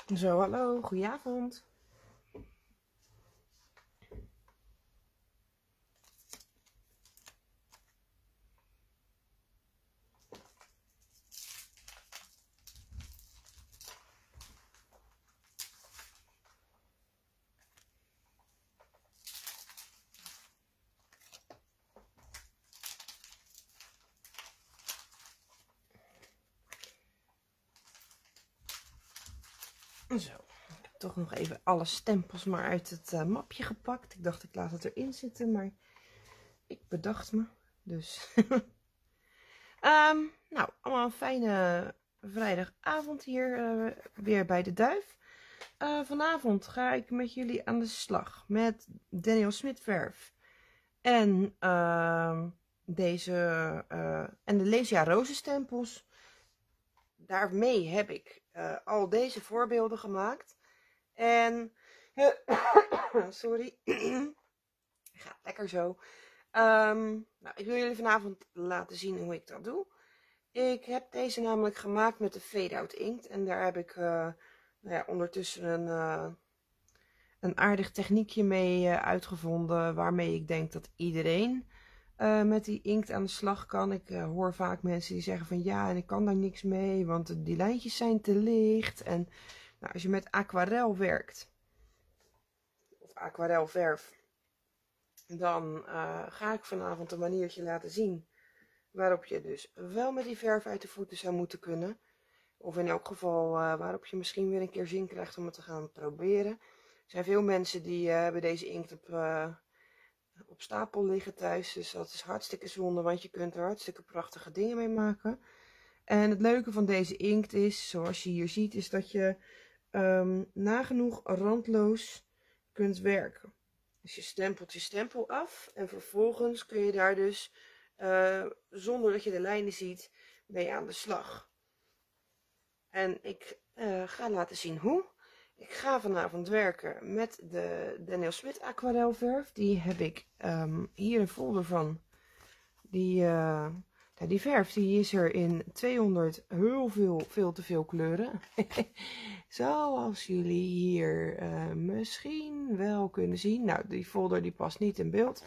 Zo, hallo, goedenavond. Zo, ik heb toch nog even alle stempels maar uit het mapje gepakt. Ik dacht ik laat het erin zitten, maar ik bedacht me. Dus, nou, allemaal een fijne vrijdagavond hier weer bij de Duif. Vanavond ga ik met jullie aan de slag met Daniel Smit verf. En en de Lesia rozenstempels. Daarmee heb ik al deze voorbeelden gemaakt. En, sorry, gaat lekker zo. Nou, ik wil jullie vanavond laten zien hoe ik dat doe. Ik heb deze namelijk gemaakt met de fade-out inkt. En daar heb ik nou ja, ondertussen een aardig techniekje mee uitgevonden. Waarmee ik denk dat iedereen met die inkt aan de slag kan. Ik hoor vaak mensen die zeggen van ja, en ik kan daar niks mee, want die lijntjes zijn te licht. En nou, als je met aquarel werkt, of aquarelverf, dan ga ik vanavond een maniertje laten zien waarop je dus wel met die verf uit de voeten zou moeten kunnen. Of in elk geval waarop je misschien weer een keer zin krijgt om het te gaan proberen. Er zijn veel mensen die hebben deze inkt op stapel liggen thuis. Dus dat is hartstikke zonde, want je kunt er hartstikke prachtige dingen mee maken. En het leuke van deze inkt is, zoals je hier ziet, is dat je nagenoeg randloos kunt werken. Dus je stempelt je stempel af en vervolgens kun je daar dus, zonder dat je de lijnen ziet, mee aan de slag. En ik ga laten zien hoe. Ik ga vanavond werken met de Daniel Smit aquarelverf. Die heb ik hier een folder van. Die verf die is er in 200 veel te veel kleuren. Zoals jullie hier misschien wel kunnen zien. Nou, die folder die past niet in beeld.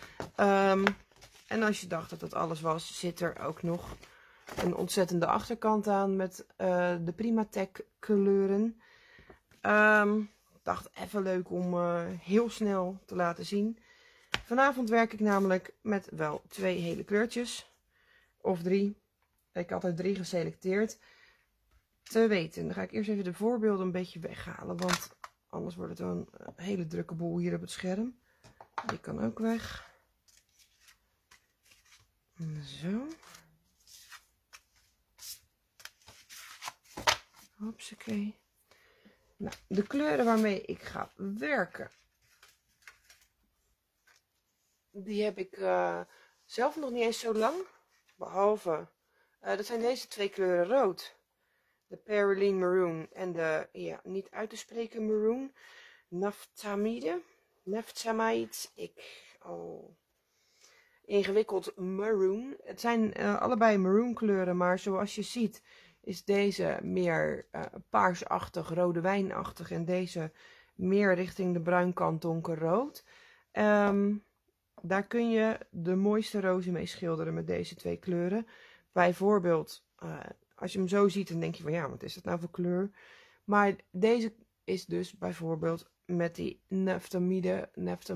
En als je dacht dat dat alles was, zit er ook nog een ontzettende achterkant aan met de Primatech kleuren. Ik dacht even leuk om heel snel te laten zien. Vanavond werk ik namelijk met wel 2 hele kleurtjes. Of 3. Ik had er 3 geselecteerd. Te weten. Dan ga ik eerst even de voorbeelden een beetje weghalen. Want anders wordt het een hele drukke boel hier op het scherm. Die kan ook weg. Zo. Hopsakee. Nou, de kleuren waarmee ik ga werken, die heb ik zelf nog niet eens zo lang. Behalve, dat zijn deze 2 kleuren rood. De Perylene Maroon en de, ja, niet uit te spreken maroon. Naftamide. Ingewikkeld maroon. Het zijn allebei maroon kleuren, maar zoals je ziet is deze meer paarsachtig, rode wijnachtig en deze meer richting de bruinkant donkerrood. Daar kun je de mooiste rozen mee schilderen met deze 2 kleuren. Bijvoorbeeld, als je hem zo ziet, dan denk je van ja, wat is dat nou voor kleur? Maar deze is dus bijvoorbeeld met die Naftamide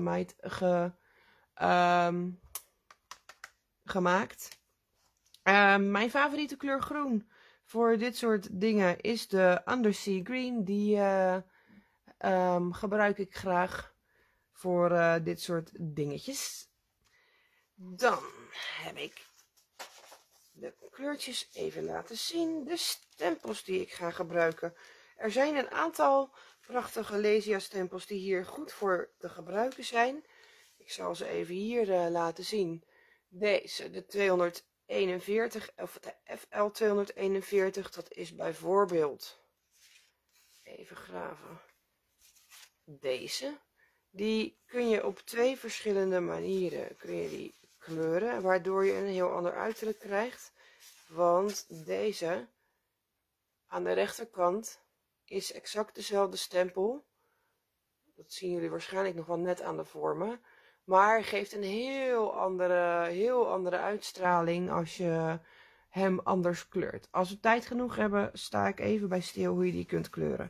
gemaakt. Mijn favoriete kleur groen voor dit soort dingen is de Undersea Green. Die gebruik ik graag voor dit soort dingetjes. Dan heb ik de kleurtjes even laten zien. De stempels die ik ga gebruiken. Er zijn een aantal prachtige Lesia stempels die hier goed voor te gebruiken zijn. Ik zal ze even hier laten zien. Deze, de 241 of de FL 241, dat is bijvoorbeeld, even graven, deze. Die kun je op 2 verschillende manieren kun je die kleuren, waardoor je een heel ander uiterlijk krijgt. Want deze aan de rechterkant is exact dezelfde stempel. Dat zien jullie waarschijnlijk nog wel net aan de vormen. Maar geeft een heel andere uitstraling als je hem anders kleurt. Als we tijd genoeg hebben, sta ik even bij stil hoe je die kunt kleuren.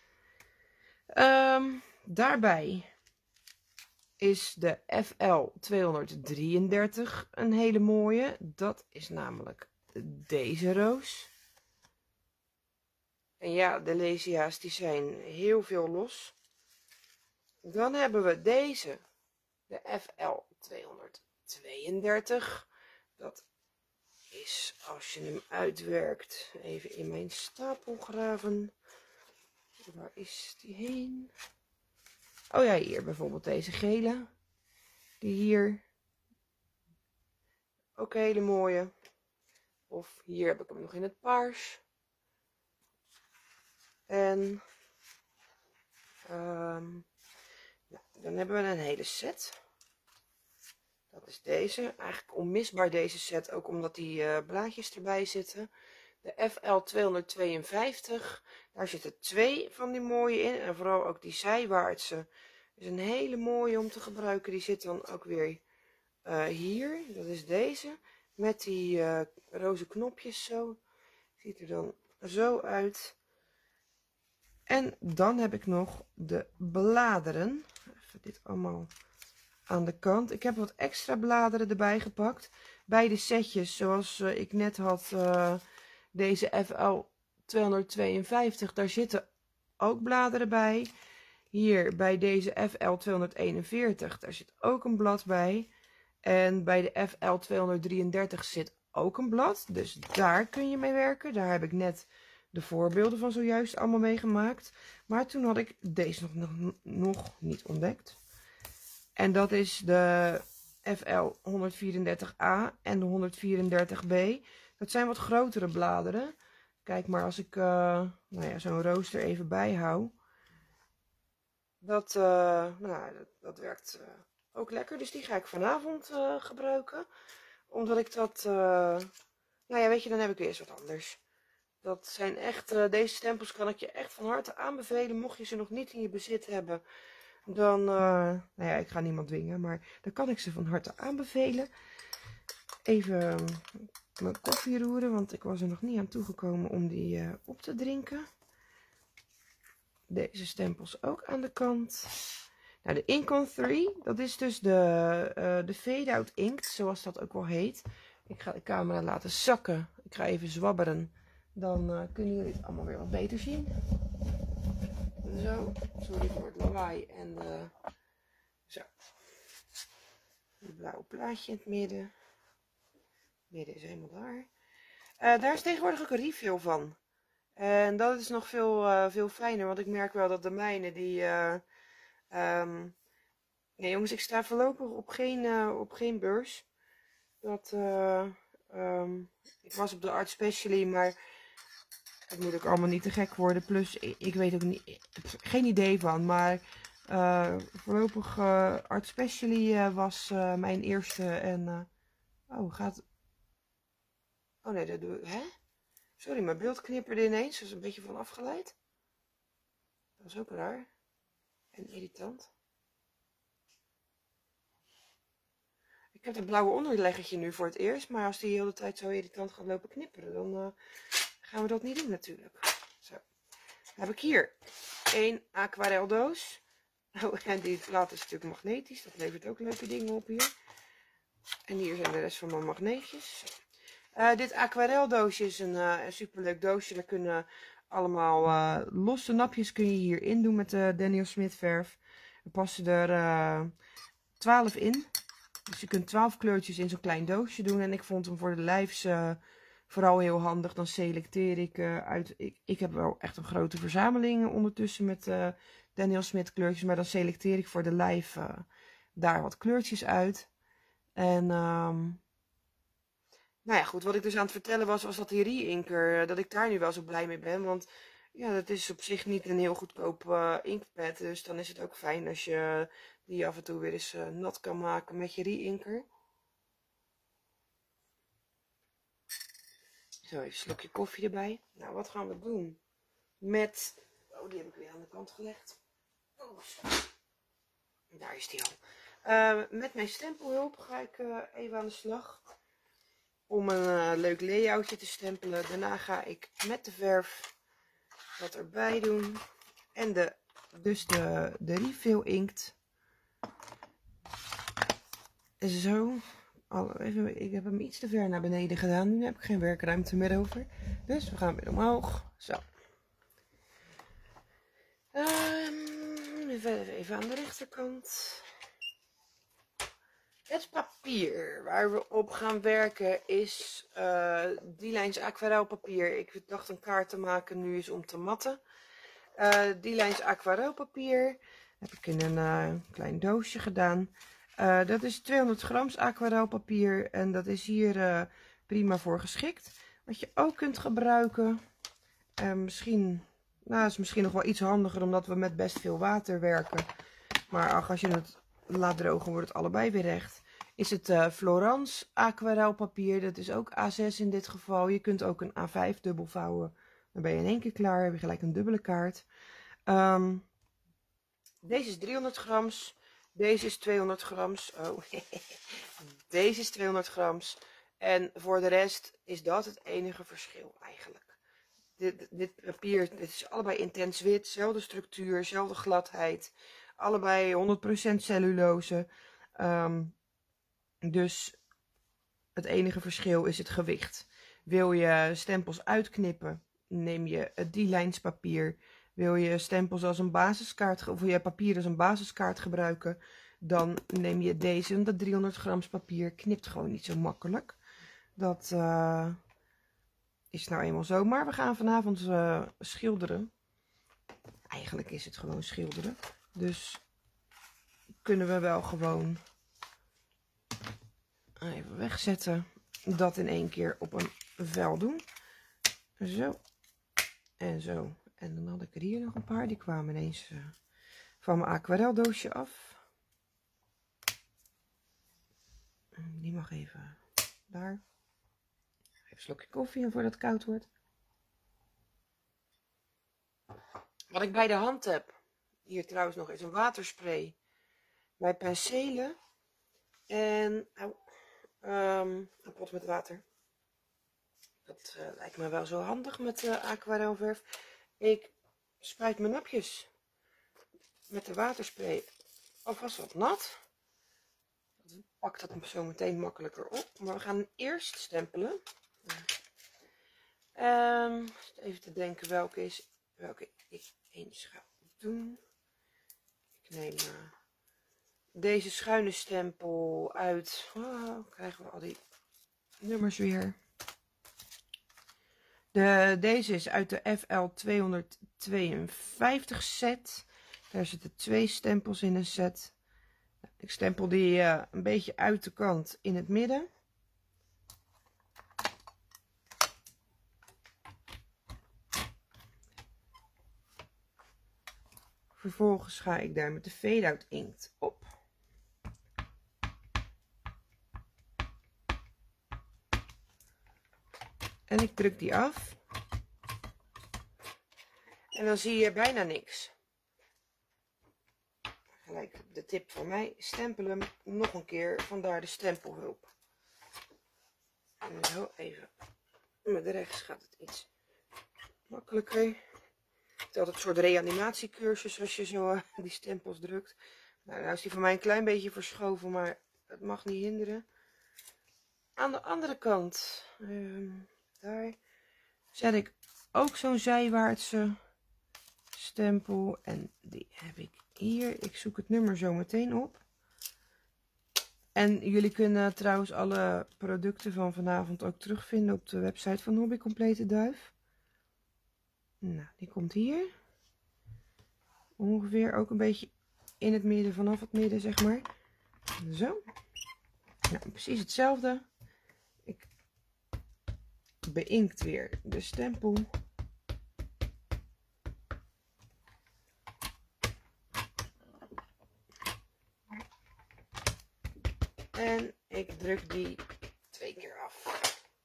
Daarbij is de FL 233 een hele mooie. Dat is namelijk deze roos. En ja, de Lesia's die zijn heel veel los. Dan hebben we deze, de FL 232. Dat is, als je hem uitwerkt, even in mijn stapel graven. Waar is die heen? Oh ja, hier bijvoorbeeld deze gele. Die hier. Ook een hele mooie. Of hier heb ik hem nog in het paars. En nou, dan hebben we een hele set. Dat is deze. Eigenlijk onmisbaar deze set, ook omdat die blaadjes erbij zitten. De FL 252. Daar zitten 2 van die mooie in. En vooral ook die zijwaartse is een hele mooie om te gebruiken. Die zit dan ook weer hier. Dat is deze. Met die roze knopjes zo. Ziet er dan zo uit. En dan heb ik nog de bladeren. Even dit allemaal aan de kant. Ik heb wat extra bladeren erbij gepakt. Bij de setjes zoals ik net had, deze FL 252. Daar zitten ook bladeren bij. Hier bij deze FL 241. Daar zit ook een blad bij. En bij de FL 233 zit ook een blad. Dus daar kun je mee werken. Daar heb ik net de voorbeelden van zojuist allemaal mee gemaakt. Maar toen had ik deze nog niet ontdekt. En dat is de FL 134A en de 134B. Dat zijn wat grotere bladeren. Kijk maar, als ik nou ja, zo'n rooster even bijhoud. Dat werkt ook lekker. Dus die ga ik vanavond gebruiken. Omdat ik dat... nou ja, weet je, dan heb ik weer eens wat anders. Dat zijn echt... deze stempels kan ik je echt van harte aanbevelen. Mocht je ze nog niet in je bezit hebben... Dan, nou ja, ik ga niemand dwingen, maar dan kan ik ze van harte aanbevelen. Even mijn koffie roeren, want ik was er nog niet aan toegekomen om die op te drinken. Deze stempels ook aan de kant. Nou, de Ink on 3, dat is dus de fade-out inkt, zoals dat ook wel heet. Ik ga de camera laten zakken. Ik ga even zwabberen. Dan kunnen jullie het allemaal weer wat beter zien. Zo, sorry voor het lawaai en zo. Een blauw plaatje in het midden. Het midden is helemaal daar. Daar is tegenwoordig ook een refill van. En dat is nog veel fijner, want ik merk wel dat de mijne die... nee jongens, ik sta voorlopig op geen beurs. Ik was op de Art Specially, maar... Het moet ook allemaal niet te gek worden. Plus, ik weet ook niet, geen idee van. Maar voorlopig Art Specially was mijn eerste. En oh, gaat... Oh nee, dat doe ik... Hè? Sorry, mijn beeld knipperde ineens. Dat is een beetje van afgeleid. Dat is ook raar. En irritant. Ik heb een blauwe onderleggertje nu voor het eerst. Maar als die de hele tijd zo irritant gaat lopen knipperen, dan... gaan we dat niet doen natuurlijk. Zo. Dan heb ik hier een aquareldoos. Oh, en die plaat is natuurlijk magnetisch. Dat levert ook leuke dingen op hier. En hier zijn de rest van mijn magneetjes. Dit aquareldoosje is een superleuk doosje. Daar kunnen allemaal losse napjes kun je hierin doen met de Daniel Smith verf. Er passen er 12 in. Dus je kunt 12 kleurtjes in zo'n klein doosje doen. En ik vond hem voor de lijfs... vooral heel handig, dan selecteer ik uit... Ik heb wel echt een grote verzameling ondertussen met Daniel Smith kleurtjes. Maar dan selecteer ik voor de lijf daar wat kleurtjes uit. En nou ja, goed. Wat ik dus aan het vertellen was dat die re-inker, dat ik daar nu wel zo blij mee ben. Want ja, dat is op zich niet een heel goedkoop inkpad. Dus dan is het ook fijn als je die af en toe weer eens nat kan maken met je re-inker. Zo, even een slokje koffie erbij. Nou, wat gaan we doen met Oh, die heb ik weer aan de kant gelegd. Oh, zo. Daar is die al. Met mijn stempelhulp ga ik even aan de slag. Om een leuk layoutje te stempelen. Daarna ga ik met de verf wat erbij doen. En de refill inkt. Zo. Ik heb hem iets te ver naar beneden gedaan. Nu heb ik geen werkruimte meer over. Dus we gaan weer omhoog. Zo. Even aan de rechterkant. Het papier waar we op gaan werken is D-Lines aquarelpapier. Ik dacht een kaart te maken, nu is om te matten. D-Lines aquarelpapier heb ik in een klein doosje gedaan. Dat is 200 gram aquarelpapier en dat is hier prima voor geschikt. Wat je ook kunt gebruiken, misschien, nou is misschien nog wel iets handiger omdat we met best veel water werken. Maar als je het laat drogen wordt het allebei weer recht. Is het Florence aquarelpapier, dat is ook A6 in dit geval. Je kunt ook een A5 dubbel vouwen. Dan ben je in één keer klaar, heb je gelijk een dubbele kaart. Deze is 300 grams. Deze is 200 grams. Oh, deze is 200 grams. En voor de rest is dat het enige verschil eigenlijk. Dit papier, dit is allebei intens wit. Zelfde structuur, zelfde gladheid. Allebei 100% cellulose. Dus het enige verschil is het gewicht. Wil je stempels uitknippen, neem je het D-Lines papier. Wil je stempels als een basiskaart, of wil je papier als een basiskaart gebruiken, dan neem je deze. Want dat 300 grams papier knipt gewoon niet zo makkelijk. Dat is nou eenmaal zo. Maar we gaan vanavond schilderen. Eigenlijk is het gewoon schilderen. Dus kunnen we wel gewoon even wegzetten. Dat in één keer op een vel doen. Zo. En zo. En dan had ik er hier nog een paar. Die kwamen ineens van mijn aquareldoosje af. Die mag even daar. Even een slokje koffie voordat het koud wordt. Wat ik bij de hand heb. Hier trouwens nog is een waterspray. Mijn penselen. En een pot met water. Dat lijkt me wel zo handig met aquarelverf. Ik spuit mijn napjes met de waterspray alvast wat nat. Dan pakt dat zo meteen makkelijker op. Maar we gaan eerst stempelen. Even te denken welke ik eens ga doen. Ik neem deze schuine stempel uit. Oh, krijgen we al die nummers weer. Deze is uit de FL 252 set. Daar zitten 2 stempels in een set. Ik stempel die een beetje uit de kant in het midden. Vervolgens ga ik daar met de fade-out inkt op. En ik druk die af. En dan zie je bijna niks. Gelijk de tip van mij. Stempel hem nog een keer. Vandaar de stempelhulp. En zo even. Met rechts gaat het iets makkelijker. Het is altijd een soort reanimatiecursus als je zo die stempels drukt. Nou is die van mij een klein beetje verschoven. Maar het mag niet hinderen. Aan de andere kant. Daar zet ik ook zo'n zijwaartse stempel. En die heb ik hier. Ik zoek het nummer zo meteen op. En jullie kunnen trouwens alle producten van vanavond ook terugvinden op de website van Hobby Complete Duif. Nou, die komt hier. Ongeveer ook een beetje in het midden, vanaf het midden zeg maar. Zo. Nou, precies hetzelfde. Ik beïnkt weer de stempel. En ik druk die 2 keer af.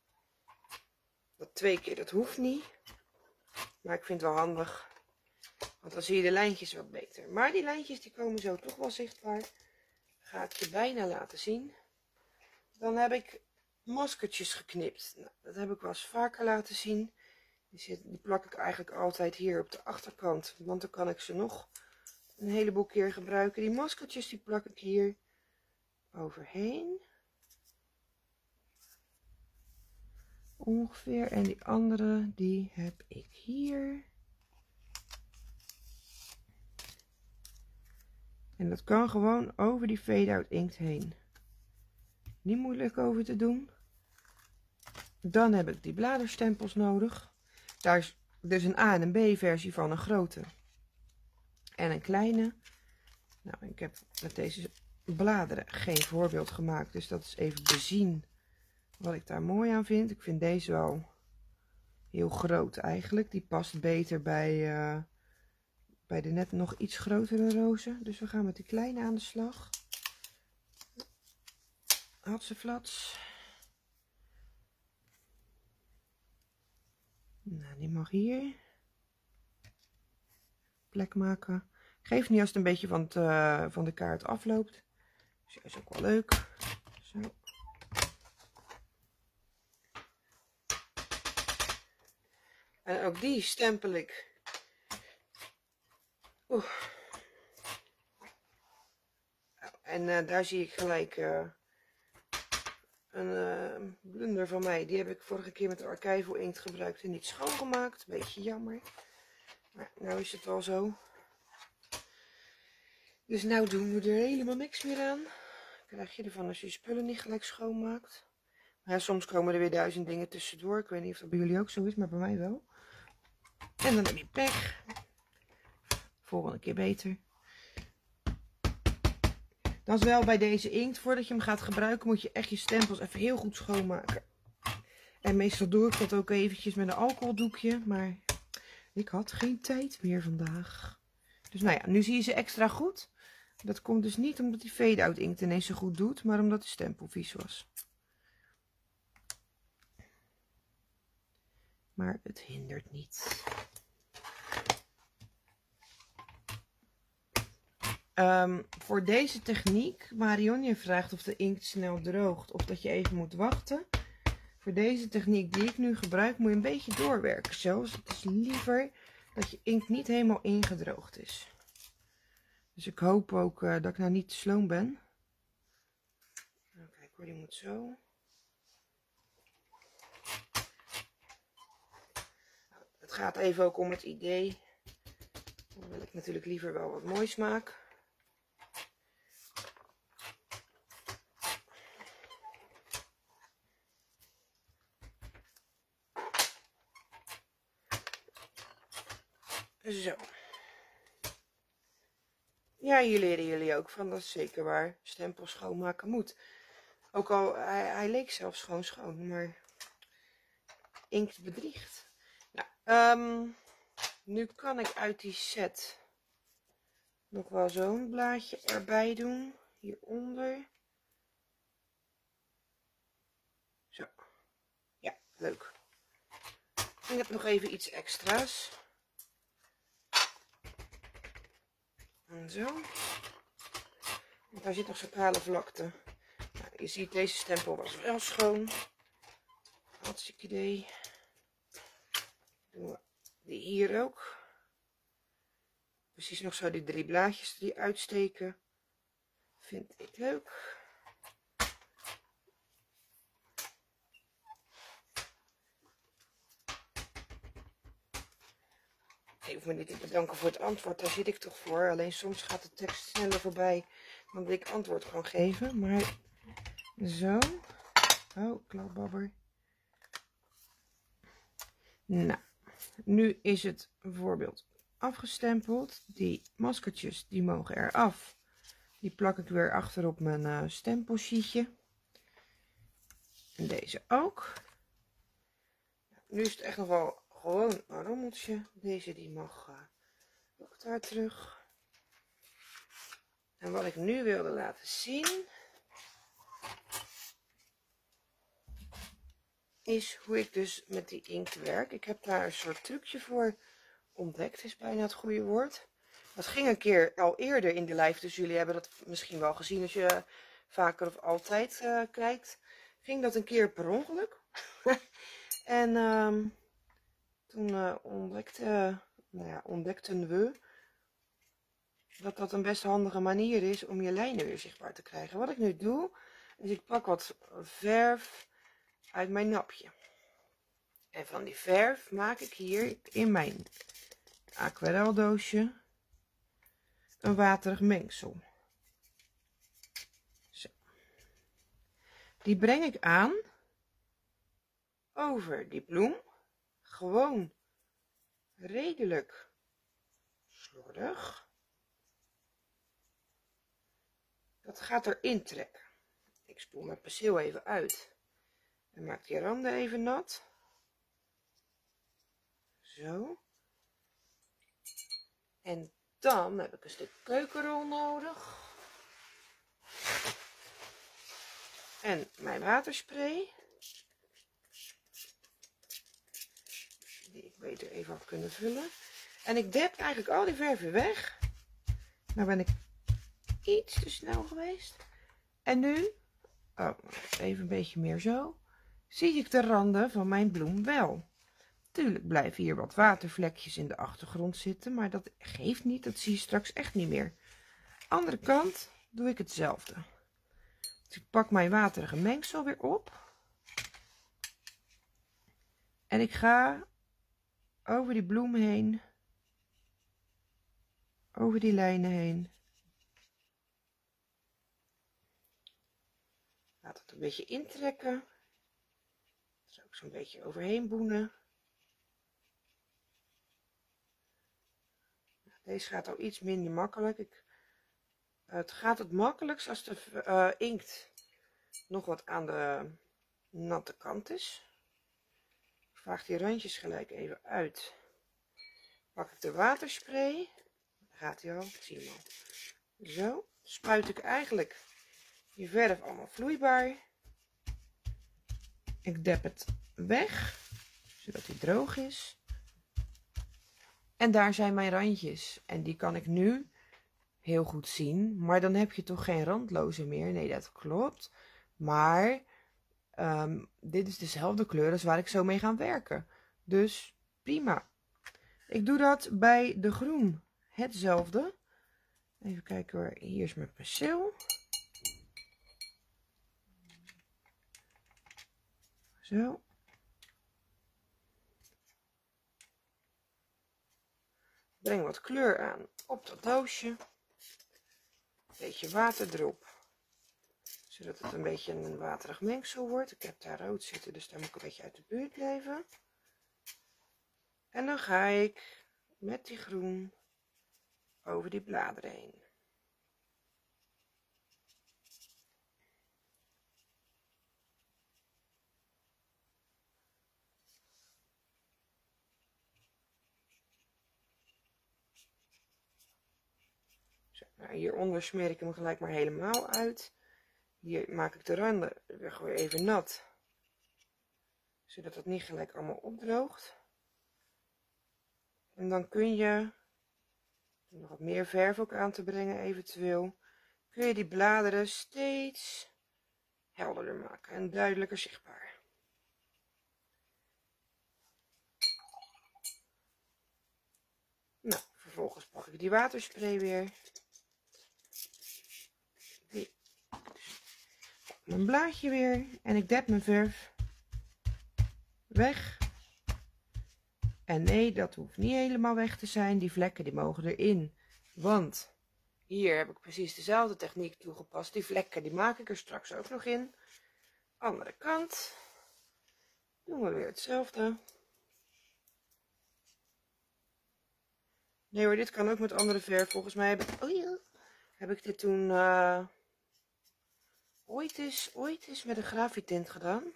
Dat 2 keer, dat hoeft niet. Maar ik vind het wel handig. Want dan zie je de lijntjes wat beter. Maar die lijntjes die komen zo toch wel zichtbaar. Ga ik je bijna laten zien. Dan heb ik maskertjes geknipt. Nou, dat heb ik wel eens vaker laten zien. Die plak ik eigenlijk altijd hier op de achterkant. Want dan kan ik ze nog een heleboel keer gebruiken. Die maskertjes die plak ik hier overheen. Ongeveer. En die andere die heb ik hier. En dat kan gewoon over die fade-out inkt heen. Niet moeilijk over te doen. Dan heb ik die bladerstempels nodig. Daar is dus een A en een B versie van, een grote en een kleine. Nou, ik heb met deze bladeren geen voorbeeld gemaakt, dus dat is even bezien wat ik daar mooi aan vind. Ik vind deze wel heel groot eigenlijk. Die past beter bij de net nog iets grotere rozen. Dus we gaan met die kleine aan de slag. Hatseflats. Nou, die mag hier. Plek maken. Geeft niet als het een beetje van de kaart afloopt. Dus dat is ook wel leuk. Zo. En ook die stempel ik. En daar zie ik gelijk een blunder van mij. Die heb ik vorige keer met de Archival inkt gebruikt en niet schoongemaakt. Beetje jammer. Maar nou is het al zo. Dus nou doen we er helemaal niks meer aan. Krijg je ervan als je je spullen niet gelijk schoonmaakt. Maar ja, soms komen er weer 1000 dingen tussendoor. Ik weet niet of dat bij jullie ook zo is, maar bij mij wel. En dan heb je pech. Volgende keer beter. Dan is wel bij deze inkt, voordat je hem gaat gebruiken, moet je echt je stempels even heel goed schoonmaken. En meestal doe ik dat ook eventjes met een alcoholdoekje, maar ik had geen tijd meer vandaag. Dus nou ja, nu zie je ze extra goed. Dat komt dus niet omdat die fade-out inkt ineens zo goed doet, maar omdat de stempel vies was. Maar het hindert niet. Voor deze techniek, Marion, je vraagt of de inkt snel droogt of dat je even moet wachten. Voor deze techniek die ik nu gebruik, moet je een beetje doorwerken. Zo, dus het is liever dat je inkt niet helemaal ingedroogd is. Dus ik hoop ook dat ik nou niet te sloom ben. Nou, kijk hoor, die moet zo. Het gaat even ook om het idee. Dan wil ik natuurlijk liever wel wat moois maken. Zo. Ja, hier leren jullie ook van, dat is zeker waar. Stempel schoonmaken moet. Ook al, hij leek zelfs gewoon schoon, maar inkt bedriegt. Nou, nu kan ik uit die set nog wel zo'n blaadje erbij doen. Hieronder. Zo. Ja, leuk. Ik heb nog even iets extra's. En zo. Want daar zit nog zo'n kale vlakte. Nou, je ziet, deze stempel was wel schoon. Hartstikke idee. Doen we die hier ook. Precies nog zo die 3 blaadjes die uitsteken. Vind ik leuk. Ik hoef me niet te bedanken voor het antwoord, daar zit ik toch voor. Alleen soms gaat de tekst sneller voorbij dan dat ik antwoord kan geven. Maar zo. Oh, klapbabber. Nou, nu is het bijvoorbeeld afgestempeld. Die maskertjes die mogen eraf. Die plak ik weer achter op mijn stempelsheetje. En deze ook. Nu is het echt nog wel gewoon een rommeltje. Deze die mag ook daar terug. En wat ik nu wilde laten zien is hoe ik dus met die inkt werk. Ik heb daar een soort trucje voor ontdekt is bijna het goede woord. Dat ging een keer al eerder in de live, dus jullie hebben dat misschien wel gezien als je vaker of altijd kijkt. Ging dat een keer per ongeluk. En toen ontdekten we dat dat een best handige manier is om je lijnen weer zichtbaar te krijgen. Wat ik nu doe, is ik pak wat verf uit mijn napje. En van die verf maak ik hier in mijn aquareldoosje een waterig mengsel. Zo. Die breng ik aan over die bloem. Gewoon redelijk slordig. Dat gaat erin trekken. Ik spoel mijn penseel even uit. En maak die randen even nat. Zo. En dan heb ik een stuk keukenrol nodig. En mijn waterspray. Die ik beter even had kunnen vullen. En ik dep eigenlijk al die verf weer weg. Nou ben ik iets te snel geweest. En nu, even een beetje meer zo, zie ik de randen van mijn bloem wel. Tuurlijk blijven hier wat watervlekjes in de achtergrond zitten, maar dat geeft niet, dat zie je straks echt niet meer. Andere kant doe ik hetzelfde. Dus ik pak mijn waterige mengsel weer op. En ik ga over die bloem heen, over die lijnen heen. Laat het een beetje intrekken. Zo ook zo'n beetje overheen boenen. Deze gaat al iets minder makkelijk. Het gaat het makkelijkst als de inkt nog wat aan de natte kant is. Ik vaag die randjes gelijk even uit. Pak ik de waterspray. Daar gaat hij al, zie je hem al. Zo, spuit ik eigenlijk die verf allemaal vloeibaar. Ik dep het weg, zodat hij droog is. En daar zijn mijn randjes. En die kan ik nu heel goed zien. Maar dan heb je toch geen randloze meer. Nee, dat klopt. Maar dit is dezelfde kleur als waar ik zo mee ga werken. Dus prima. Ik doe dat bij de groen hetzelfde. Even kijken hoor. Hier is mijn penseel. Zo. Breng wat kleur aan op dat doosje. Een beetje water erop. Zodat het een beetje een waterig mengsel wordt. Ik heb daar rood zitten, dus daar moet ik een beetje uit de buurt blijven. En dan ga ik met die groen over die bladeren heen. Zo, nou, hieronder smeer ik hem gelijk maar helemaal uit. Hier maak ik de randen weer even nat. Zodat het niet gelijk allemaal opdroogt. En dan kun je, om nog wat meer verf ook aan te brengen eventueel, kun je die bladeren steeds helderder maken en duidelijker zichtbaar. Nou, vervolgens pak ik die waterspray weer. Mijn blaadje weer en ik dep mijn verf weg. En nee, dat hoeft niet helemaal weg te zijn. Die vlekken die mogen erin. Want hier heb ik precies dezelfde techniek toegepast. Die vlekken die maak ik er straks ook nog in. Andere kant. Doen we weer hetzelfde. Nee hoor, dit kan ook met andere verf. Volgens mij heb ik dit toen ooit eens met een grafietint gedaan.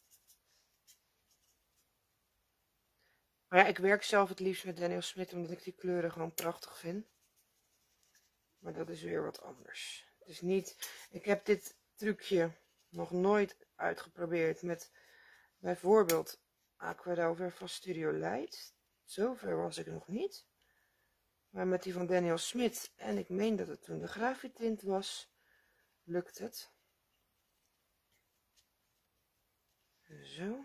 Maar ja, ik werk zelf het liefst met Daniel Smit, omdat ik die kleuren gewoon prachtig vind. Maar dat is weer wat anders. Dus niet, ik heb dit trucje nog nooit uitgeprobeerd met bijvoorbeeld aquarelverf van Studio Light. Zover was ik nog niet. Maar met die van Daniel Smit, en ik meen dat het toen de Graphitint was, lukt het. Zo.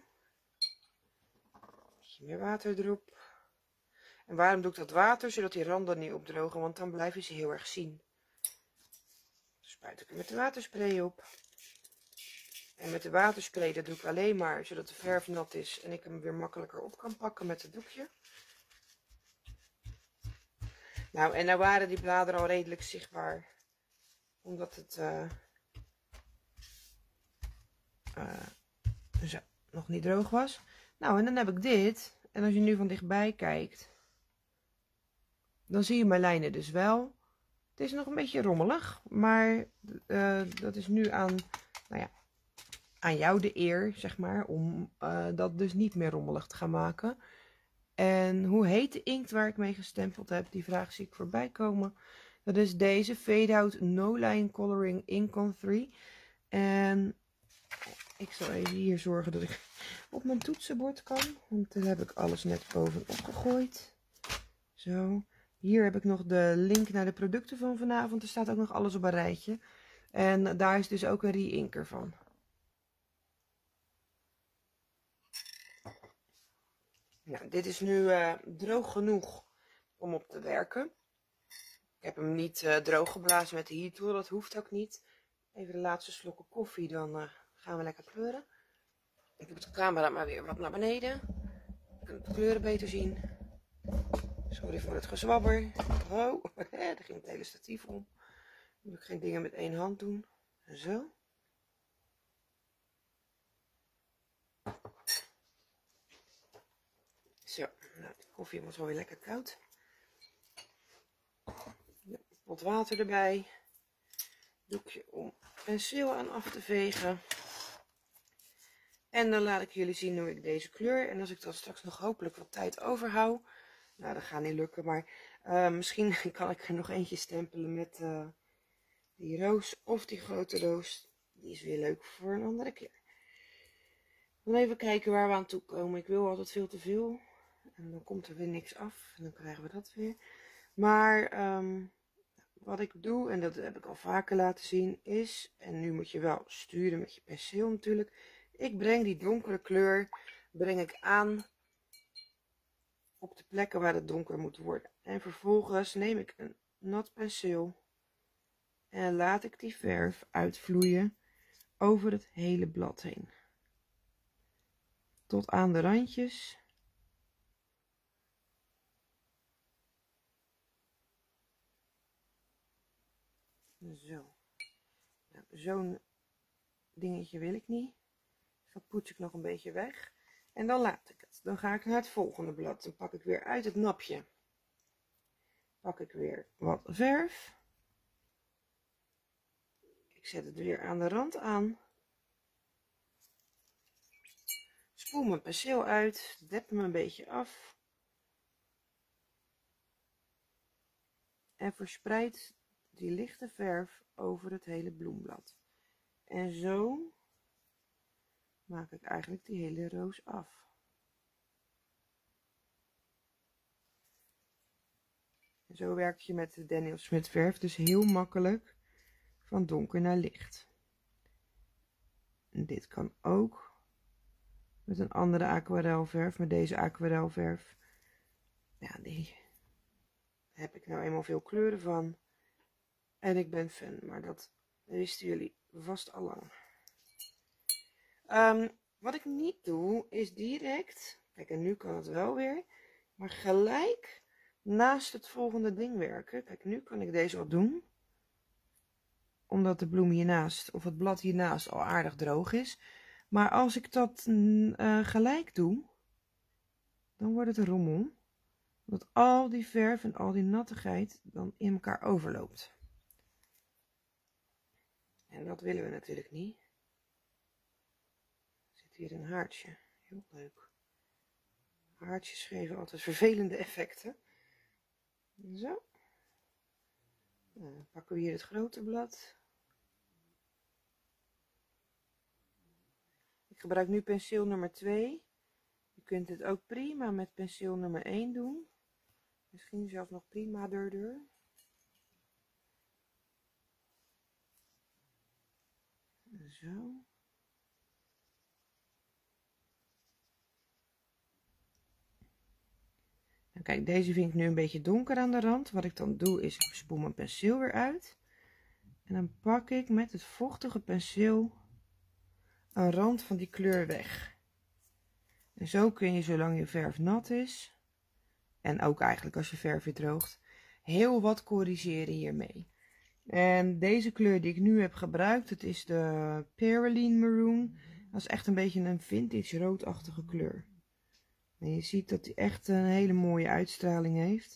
Beetje meer water erop. En waarom doe ik dat water? Zodat die randen niet opdrogen, want dan blijven ze heel erg zien. Dan spuit ik er met de waterspray op. En met de waterspray, dat doe ik alleen maar zodat de verf nat is en ik hem weer makkelijker op kan pakken met het doekje. Nou, en nou waren die bladeren al redelijk zichtbaar, omdat het zo, nog niet droog was. Nou, en dan heb ik dit. En als je nu van dichtbij kijkt, dan zie je mijn lijnen dus wel. Het is nog een beetje rommelig, maar dat is nu aan, nou ja, aan jou de eer, zeg maar, om dat dus niet meer rommelig te gaan maken. En hoe heet de inkt waar ik mee gestempeld heb? Die vraag zie ik voorbij komen. Dat is deze Fade Out No Line Coloring Ink on 3. En ik zal even hier zorgen dat ik op mijn toetsenbord kan. Want daar heb ik alles net bovenop gegooid. Zo. Hier heb ik nog de link naar de producten van vanavond. Er staat ook nog alles op een rijtje. En daar is dus ook een re-inker van. Nou, dit is nu droog genoeg om op te werken. Ik heb hem niet droog geblazen met de heat tool, dat hoeft ook niet. Even de laatste slokken koffie, dan gaan we lekker kleuren. Ik doe de camera maar weer wat naar beneden. Je kunt de kleuren beter zien. Sorry voor het gezwabber. Oh, daar ging het hele statief om. Nu moet ik geen dingen met één hand doen. Zo. Zo, nou, de koffie was wel weer lekker koud. Wat water erbij. Doekje om penseel aan af te vegen. En dan laat ik jullie zien hoe ik deze kleur. En als ik dan straks nog hopelijk wat tijd overhoud. Nou, dat gaat niet lukken. Maar misschien kan ik er nog eentje stempelen met die roos. Of die grote roos. Die is weer leuk voor een andere keer. Dan even kijken waar we aan toe komen. Ik wil altijd veel te veel. En dan komt er weer niks af. En dan krijgen we dat weer. Maar wat ik doe, en dat heb ik al vaker laten zien, is, en nu moet je wel sturen met je penseel natuurlijk. Ik breng die donkere kleur aan op de plekken waar het donker moet worden. En vervolgens neem ik een nat penseel en laat ik die verf uitvloeien over het hele blad heen. Tot aan de randjes. Zo. Nou, zo'n dingetje wil ik niet. Dus dat poets ik nog een beetje weg. En dan laat ik het. Dan ga ik naar het volgende blad. Dan pak ik weer uit het napje. Pak ik weer wat verf. Ik zet het weer aan de rand aan. Spoel mijn penseel uit. Dep hem een beetje af. En verspreid die lichte verf over het hele bloemblad. En zo maak ik eigenlijk die hele roos af. En zo werk je met de Daniel Smit verf dus heel makkelijk van donker naar licht. En dit kan ook met een andere aquarelverf, met deze aquarelverf. Ja, die heb ik nou eenmaal veel kleuren van. En ik ben fan, maar dat wisten jullie vast al lang. Wat ik niet doe, is direct, kijk, en nu kan het wel weer, maar gelijk naast het volgende ding werken. Kijk, nu kan ik deze al doen, omdat de bloem hiernaast, of het blad hiernaast al aardig droog is. Maar als ik dat gelijk doe, dan wordt het rommel, omdat al die verf en al die nattigheid dan in elkaar overloopt. En dat willen we natuurlijk niet. Er zit hier een haartje. Heel leuk. Haartjes geven altijd vervelende effecten. Zo. Dan pakken we hier het grote blad. Ik gebruik nu penseel nummer 2. Je kunt dit ook prima met penseel nummer 1 doen. Misschien zelfs nog prima erdoor. Zo. Nou, kijk, deze vind ik nu een beetje donker aan de rand. Wat ik dan doe is, ik spoel mijn penseel weer uit. En dan pak ik met het vochtige penseel een rand van die kleur weg. En zo kun je, zolang je verf nat is, en ook eigenlijk als je verf weer droogt, heel wat corrigeren hiermee. En deze kleur die ik nu heb gebruikt, het is de Perylene Maroon. Dat is echt een beetje een vintage roodachtige kleur. En je ziet dat hij echt een hele mooie uitstraling heeft.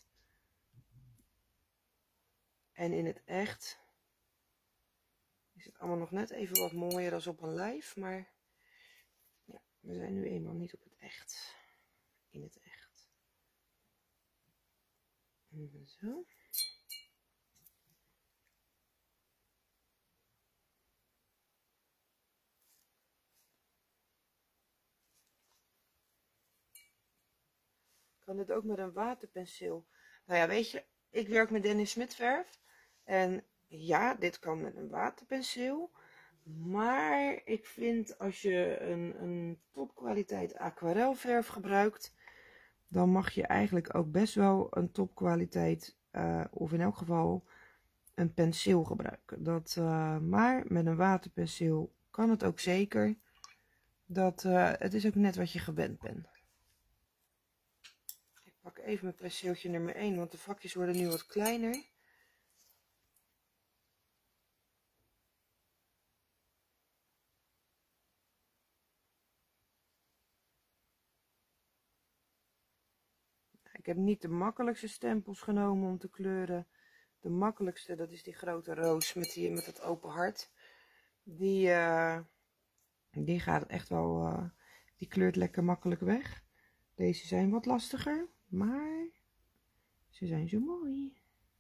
En in het echt is het allemaal nog net even wat mooier dan op een live. Maar ja, we zijn nu eenmaal niet op het echt. In het echt. Zo. Kan dit ook met een waterpenseel? Nou ja, weet je, ik werk met Dennis Smit verf. En ja, dit kan met een waterpenseel. Maar ik vind als je een topkwaliteit aquarelverf gebruikt, dan mag je eigenlijk ook best wel een topkwaliteit, of in elk geval een penseel gebruiken. Maar met een waterpenseel kan het ook zeker. Het is ook net wat je gewend bent. Ik pak even mijn penseeltje nummer 1, want de vakjes worden nu wat kleiner. Ik heb niet de makkelijkste stempels genomen om te kleuren. De makkelijkste, dat is die grote roos met het open hart. Die gaat echt wel, die kleurt lekker makkelijk weg. Deze zijn wat lastiger, maar ze zijn zo mooi.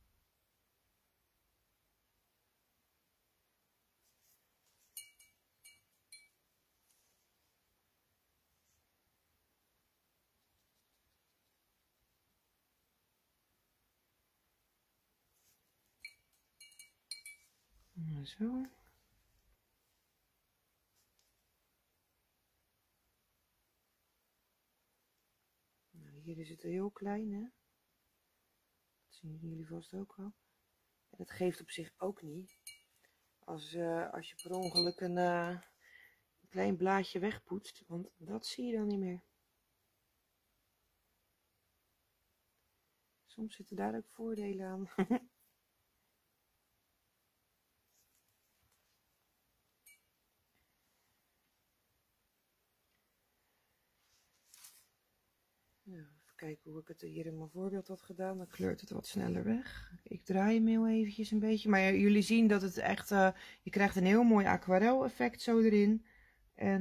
Zo. Nou, hier is het heel klein, hè. Dat zien jullie vast ook al. En dat geeft op zich ook niet. Als je per ongeluk een klein blaadje wegpoetst, want dat zie je dan niet meer. Soms zitten daar ook voordelen aan. Nou, even kijken hoe ik het hier in mijn voorbeeld had gedaan. Dan kleurt het wat sneller weg. Ik draai hem heel eventjes een beetje. Maar jullie zien dat het echt... je krijgt een heel mooi aquarel effect zo erin. En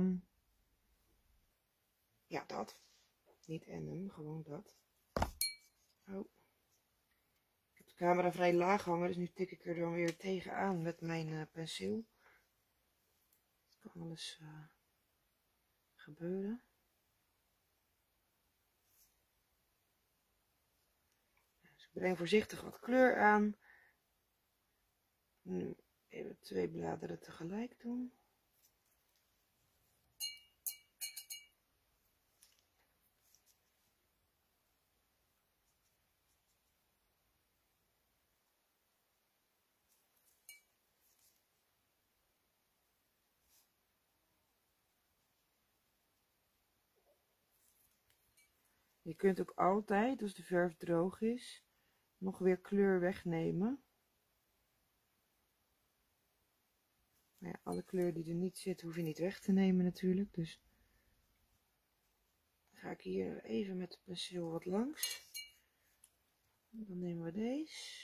ja, dat. Niet en gewoon dat. Oh. Ik heb de camera vrij laag hangen, dus nu tik ik er dan weer tegenaan met mijn penseel. Dat kan wel eens gebeuren. Dus ik breng voorzichtig wat kleur aan. Nu even 2 bladeren tegelijk doen. Je kunt ook altijd, als de verf droog is, nog weer kleur wegnemen. Maar ja, alle kleur die er niet zit, hoef je niet weg te nemen natuurlijk. Dus dan ga ik hier even met de penseel wat langs. Dan nemen we deze.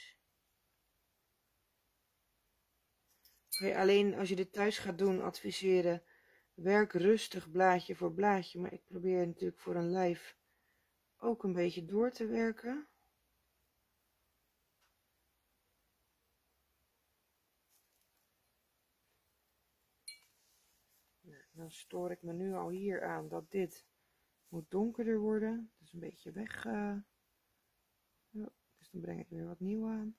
Alleen als je dit thuis gaat doen, adviseren, werk rustig blaadje voor blaadje. Maar ik probeer natuurlijk voor een live ook een beetje door te werken. Nou, dan stoor ik me nu al hier aan dat dit moet donkerder worden. Dus een beetje weg. Zo. Dus dan breng ik weer wat nieuw aan.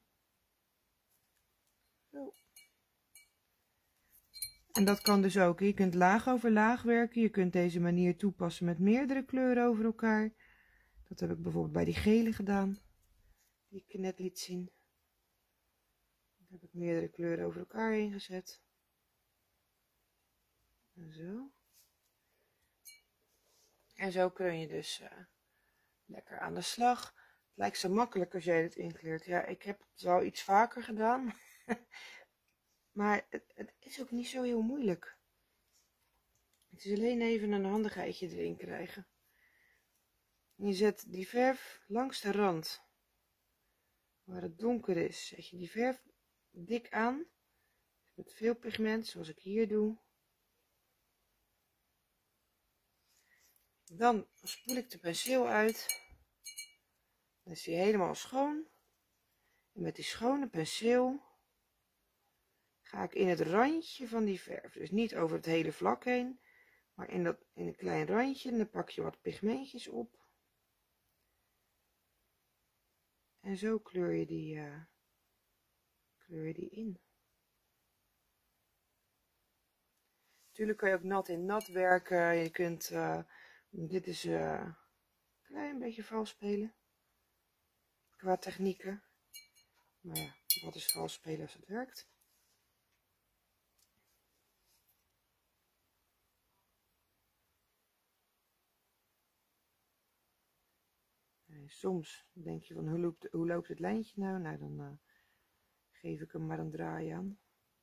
Zo. En dat kan dus ook. Je kunt laag over laag werken. Je kunt deze manier toepassen met meerdere kleuren over elkaar. Dat heb ik bijvoorbeeld bij die gele gedaan. Die ik net liet zien. Dan heb ik meerdere kleuren over elkaar heen gezet. En zo. En zo kun je dus lekker aan de slag. Het lijkt zo makkelijk als jij dit inkleurt. Ja, ik heb het wel iets vaker gedaan. Maar het is ook niet zo heel moeilijk. Het is alleen even een handigheidje erin krijgen. Je zet die verf langs de rand. Waar het donker is, zet je die verf dik aan. Met veel pigment, zoals ik hier doe. Dan spoel ik de penseel uit. Dan is die helemaal schoon. En met die schone penseel ga ik in het randje van die verf. Dus niet over het hele vlak heen, maar in een klein randje. En dan pak je wat pigmentjes op. En zo kleur je die in. Natuurlijk kan je ook nat in nat werken. Je kunt, dit is een klein beetje vals spelen. Qua technieken. Maar ja, wat is vals spelen als het werkt? En soms denk je van hoe loopt het lijntje nou? Nou, dan geef ik hem maar een draai aan.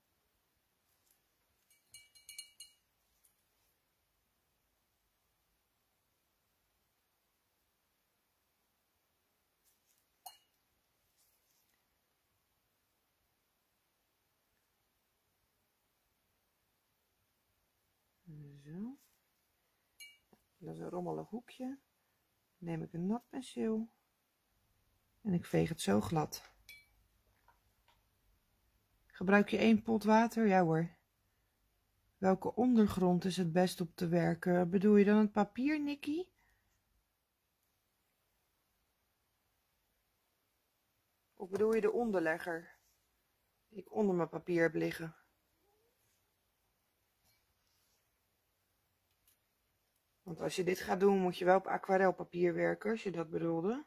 Zo. Dat is een rommelig hoekje. Dan neem ik een nat penseel. En ik veeg het zo glad. Gebruik je 1 pot water? Ja hoor. Welke ondergrond is het best op te werken? Bedoel je dan het papier, Nikki? Of bedoel je de onderlegger? Die ik onder mijn papier heb liggen. Want als je dit gaat doen, moet je wel op aquarelpapier werken, als je dat bedoelde.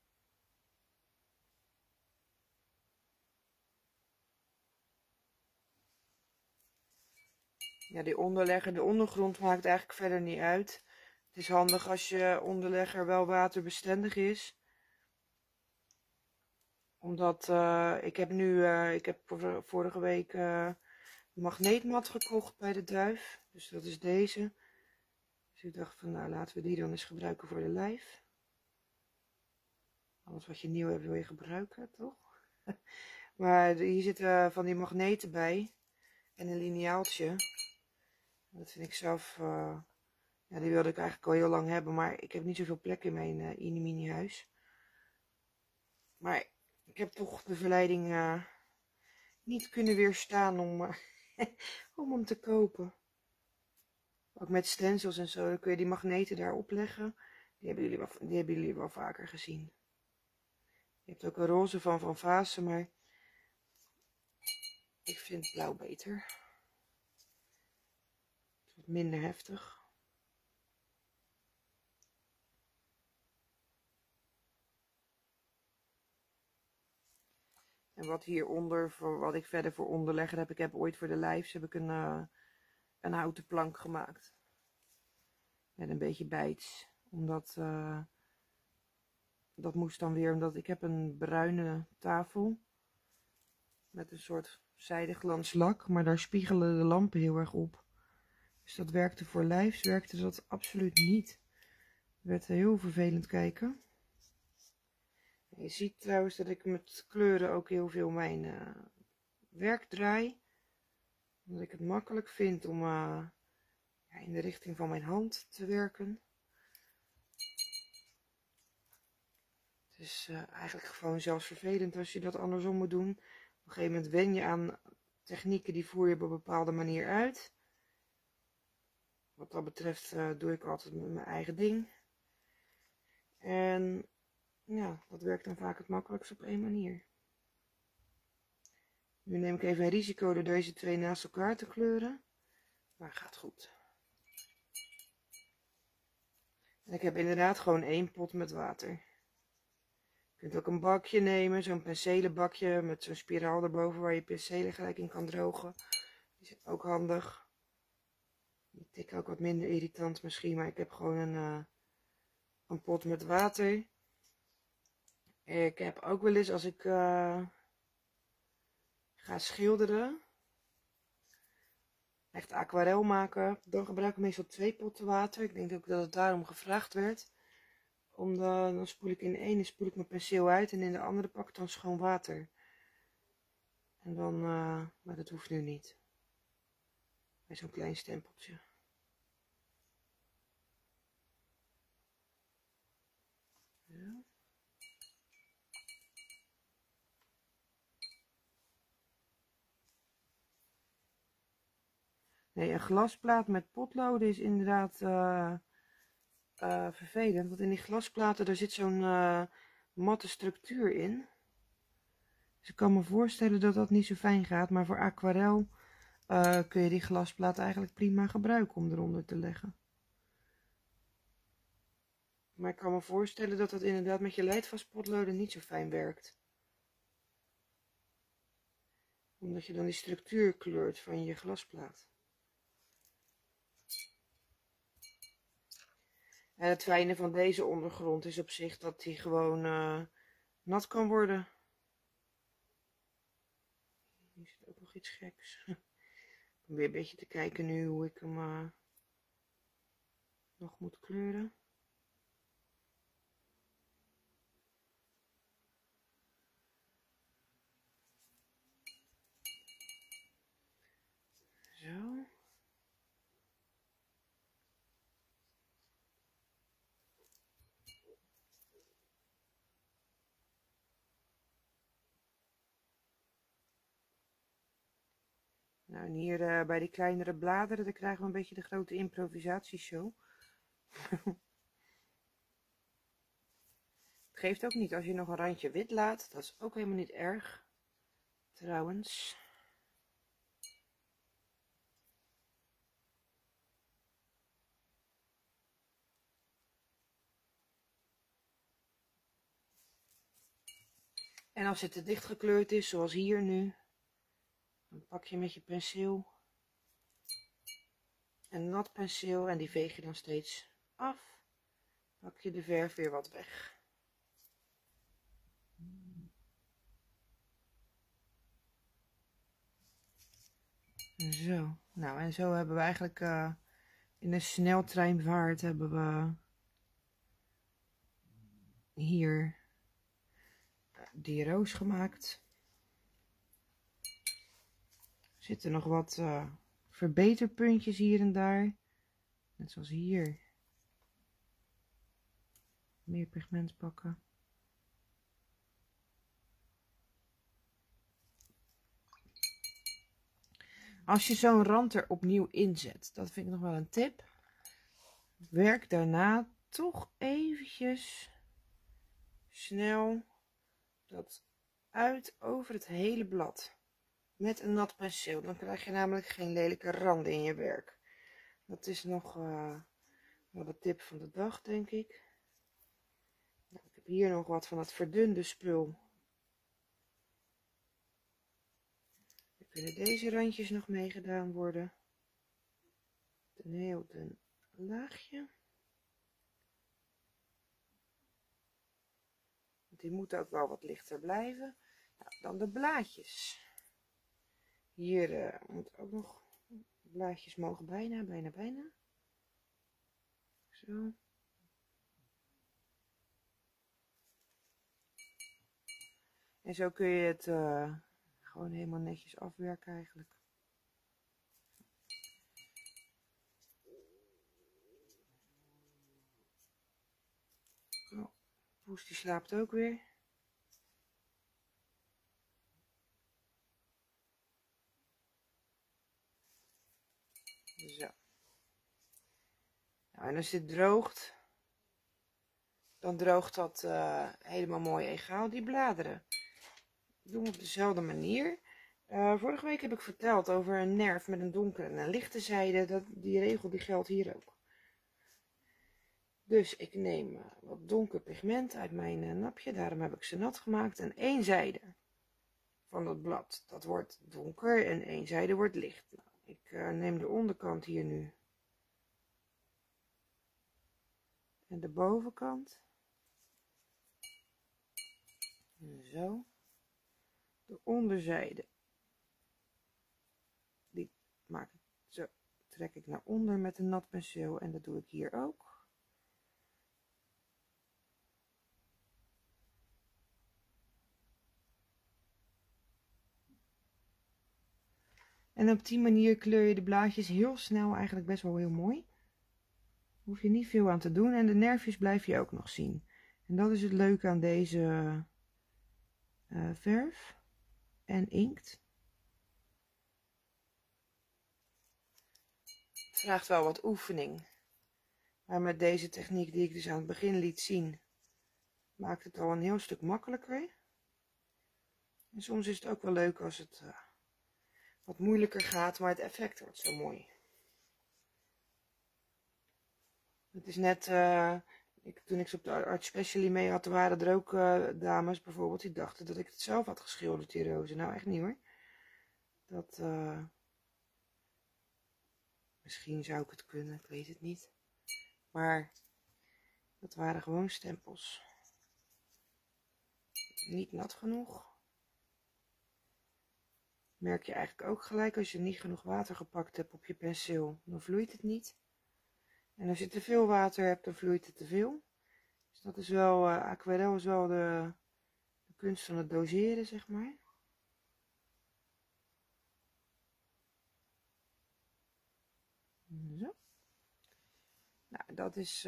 Ja, die onderlegger, de ondergrond maakt eigenlijk verder niet uit. Het is handig als je onderlegger wel waterbestendig is. Omdat ik heb vorige week een magneetmat gekocht bij de Duif. Dus dat is deze. Dus ik dacht van nou laten we die dan eens gebruiken voor de lijf. Alles wat je nieuw hebt wil je gebruiken, toch? Maar hier zitten van die magneten bij. En een lineaaltje. Dat vind ik zelf, ja, die wilde ik eigenlijk al heel lang hebben, maar ik heb niet zoveel plek in mijn mini huis. Maar ik heb toch de verleiding niet kunnen weerstaan om hem te kopen. Ook met stencils en zo, dan kun je die magneten daarop leggen. Die hebben jullie wel vaker gezien. Je hebt ook een roze van Vase, maar ik vind blauw beter. Wat minder heftig. En wat hieronder, voor wat ik verder voor onderlegger heb, ik heb ooit voor de lijfs heb ik een houten plank gemaakt. Met een beetje bijts. Omdat, dat moest dan weer, omdat ik heb een bruine tafel. Met een soort zijdeglanslak, maar daar spiegelen de lampen heel erg op. Dus dat werkte voor lijfs, werkte dat absoluut niet. Het werd heel vervelend kijken. Je ziet trouwens dat ik met kleuren ook heel veel mijn werk draai. Omdat ik het makkelijk vind om ja, in de richting van mijn hand te werken. Het is eigenlijk gewoon zelfs vervelend als je dat andersom moet doen. Op een gegeven moment wen je aan technieken die voer je op een bepaalde manier uit. Wat dat betreft doe ik altijd met mijn eigen ding. En ja, dat werkt dan vaak het makkelijkst op één manier. Nu neem ik even een risico door deze twee naast elkaar te kleuren. Maar gaat goed. En ik heb inderdaad gewoon 1 pot met water. Je kunt ook een bakje nemen, zo'n penselenbakje met zo'n spiraal erboven waar je penselen gelijk in kan drogen. Die zijn ook handig. Die tikken ook wat minder irritant misschien, maar ik heb gewoon een pot met water. Ik heb ook wel eens als ik ga schilderen, echt aquarel maken, dan gebruik ik meestal 2 potten water. Ik denk ook dat het daarom gevraagd werd. Dan spoel ik in de ene spoel ik mijn penseel uit en in de andere pak ik dan schoon water. En dan, maar dat hoeft nu niet. Bij zo'n klein stempeltje. Zo. Nee, een glasplaat met potloden is inderdaad vervelend. Want in die glasplaten daar zit zo'n matte structuur in. Dus ik kan me voorstellen dat dat niet zo fijn gaat. Maar voor aquarel kun je die glasplaat eigenlijk prima gebruiken om eronder te leggen. Maar ik kan me voorstellen dat dat inderdaad met je leidvastpotloden niet zo fijn werkt. Omdat je dan die structuur kleurt van je glasplaat. En het fijne van deze ondergrond is op zich dat die gewoon nat kan worden. Hier zit ook nog iets geks. Ik probeer een beetje te kijken nu hoe ik hem nog moet kleuren. Zo. Nou, en hier bij die kleinere bladeren, daar krijgen we een beetje de grote improvisatieshow. Het geeft ook niet als je nog een randje wit laat. Dat is ook helemaal niet erg. Trouwens. En als het te dicht gekleurd is, zoals hier nu, dan pak je met je penseel een nat penseel en die veeg je dan steeds af. Pak je de verf weer wat weg. Zo, nou en zo hebben we eigenlijk in een sneltreinvaart hebben we hier die roos gemaakt. Er zitten nog wat verbeterpuntjes hier en daar. Net zoals hier. Meer pigment pakken. Als je zo'n rand er opnieuw inzet, dat vind ik nog wel een tip. Werk daarna toch eventjes snel dat uit over het hele blad. Met een nat penseel. Dan krijg je namelijk geen lelijke randen in je werk. Dat is nog wel de tip van de dag, denk ik. Nou, ik heb hier nog wat van het verdunde spul. Dan kunnen deze randjes nog meegedaan worden. Een heel dun laagje. Die moeten ook wel wat lichter blijven. Nou, dan de blaadjes. Hier moet ook nog blaadjes mogen bijna. Zo. En zo kun je het gewoon helemaal netjes afwerken eigenlijk. Oh, Poes die slaapt ook weer. Zo. Nou, en als dit droogt, dan droogt dat helemaal mooi egaal, die bladeren. Ik doe hem op dezelfde manier. Vorige week heb ik verteld over een nerf met een donkere en een lichte zijde. Die regel die geldt hier ook. Dus ik neem wat donker pigment uit mijn napje. Daarom heb ik ze nat gemaakt. En één zijde van dat blad, dat wordt donker en één zijde wordt licht. Nou, ik neem de onderkant hier nu. En de bovenkant. Zo. De onderzijde. Die maak ik zo. Trek ik naar onder met een nat penseel. En dat doe ik hier ook. En op die manier kleur je de blaadjes heel snel, eigenlijk best wel heel mooi. Hoef je niet veel aan te doen en de nerfjes blijf je ook nog zien. En dat is het leuke aan deze verf en inkt. Het vraagt wel wat oefening. Maar met deze techniek die ik dus aan het begin liet zien, maakt het al een heel stuk makkelijker. En soms is het ook wel leuk als het wat moeilijker gaat, maar het effect wordt zo mooi. Het is net, toen ik ze op de Art Specially mee had, waren er ook dames bijvoorbeeld die dachten dat ik het zelf had geschilderd, die rozen. Nou, echt niet hoor. Dat, misschien zou ik het kunnen, ik weet het niet. Maar dat waren gewoon stempels. Niet nat genoeg. Merk je eigenlijk ook gelijk als je niet genoeg water gepakt hebt op je penseel. Dan vloeit het niet. En als je te veel water hebt, dan vloeit het te veel. Dus dat is wel, aquarel is wel de kunst van het doseren, zeg maar. Zo. Nou, dat is,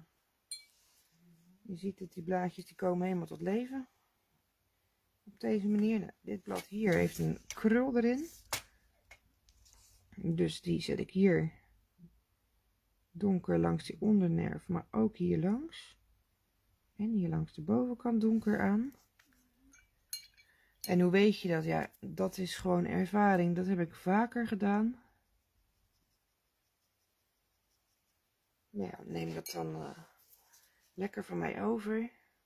je ziet dat die blaadjes die komen helemaal tot leven. Op deze manier. Nou, dit blad hier heeft een krul erin. Dus die zet ik hier donker langs die ondernerf, maar ook hier langs. En hier langs de bovenkant donker aan. En hoe weet je dat? Ja, dat is gewoon ervaring. Dat heb ik vaker gedaan. Nou ja, neem dat dan lekker van mij over.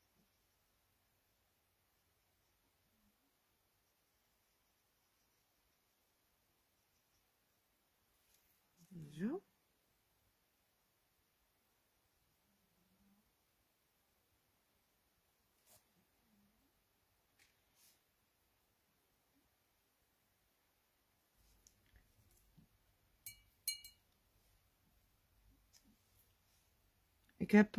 Zo. Ik heb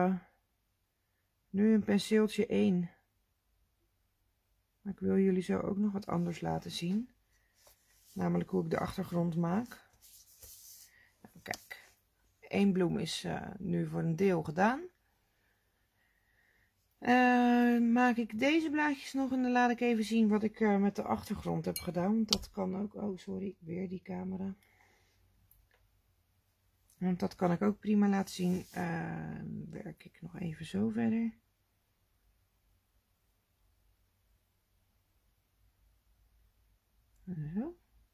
nu een penseeltje 1. Maar ik wil jullie zo ook nog wat anders laten zien. Namelijk hoe ik de achtergrond maak. Nou, kijk, 1 bloem is nu voor een deel gedaan. Maak ik deze blaadjes nog en dan laat ik even zien wat ik met de achtergrond heb gedaan. Want dat kan ook, oh sorry, weer die camera. Want dat kan ik ook prima laten zien. Werk ik nog even zo verder. Zo.